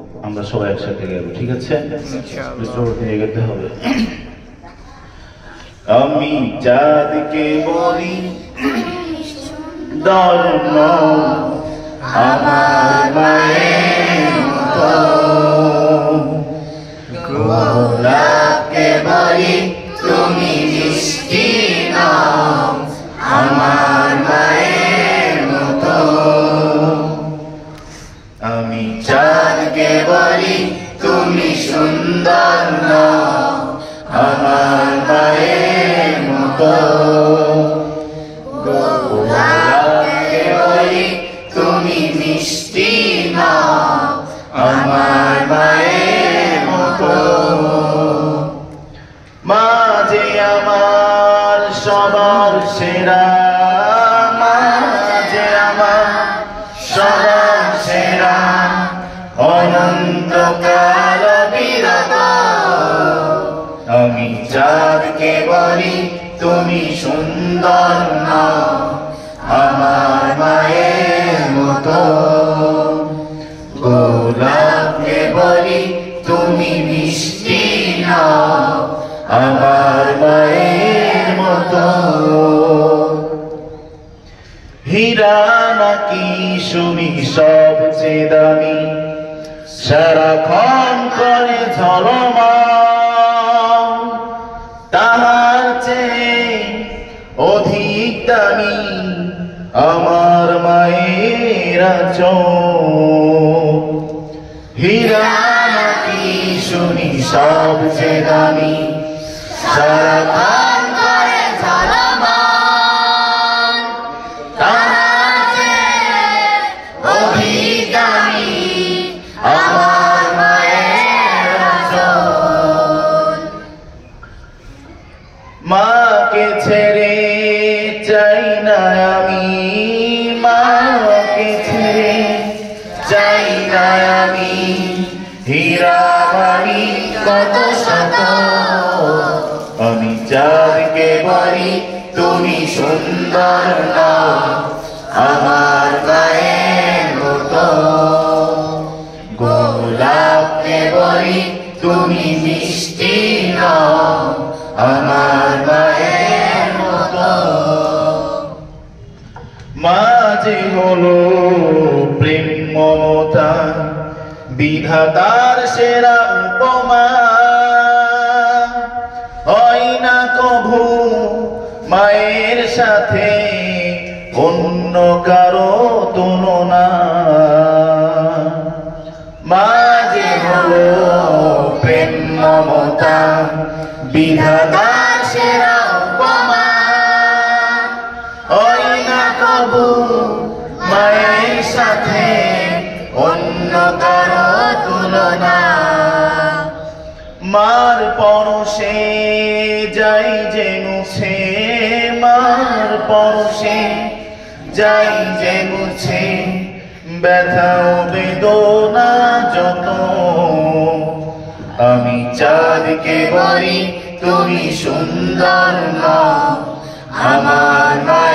আমরা সবাই একসাথে গেব, ঠিক আছে? নিয়ে যেতে হবে। আমি চাঁদকে বলি ধর্ম আমার মায়ের মতো, গোলাপকে বলি তুমি মিষ্টি নাও আমার মায়ের মতো। আমি চাঁদকে বলি তুমি সুন্দর নাও আমার মায়ের মতো, গোলাপকে বলি তুমি মিষ্টি নাও আমার মায়ের মতো। মা যে আমার সবার সেরা, মা যে আমার সবার সেরা, অনন্তকাল বিরত। আমি চাঁদকে বলি তুমি সুন্দর নাও আমার মায়ের মতো, গোলাপকে বলি তুমি মিষ্টি নাও আমার মায়ের মতো। হীরা নাকি শুনি সবচেয়ে দামি, সারাক্ষণ করে ঝলমল, তাহার চেয়ে অধিক দামি আমার মায়ের চোখ। হীরা নাকি শুনি সবচেয়ে দামি, সারাক্ষণ করে ঝলমল, তাহার চেয়ে অধিক দামি আমার মায়ের চোখ। মাকে ছেড়ে চাই না আমি, মাকে ছেড়ে চাই না আমি, হীরা বাড়ি কত শত। আমি চাঁদকে বলি তুমি সুন্দর নাও আমার মায়ের মতো, গোলাপকে বলি তুমি মিষ্টি নাও আমার মায়ের মতো। মা যে হলো প্রেম মমতা বিধাতার সেরা উপমা, হয় না কভু মায়ের সাথে অন্য কারো তুলনা। মা যে হলো প্রেম মমতা বিধাতার সেরা উপমা, হয় না কভু মায়ের সাথে অন্য কারো তুলনা। মার পরশে যাই যে মুছে, মার পরশে যাই যে মুছে, ব্যথা ও বেদনা যত। আমি চাঁদকে বলি তুমি সুন্দর নাও আমার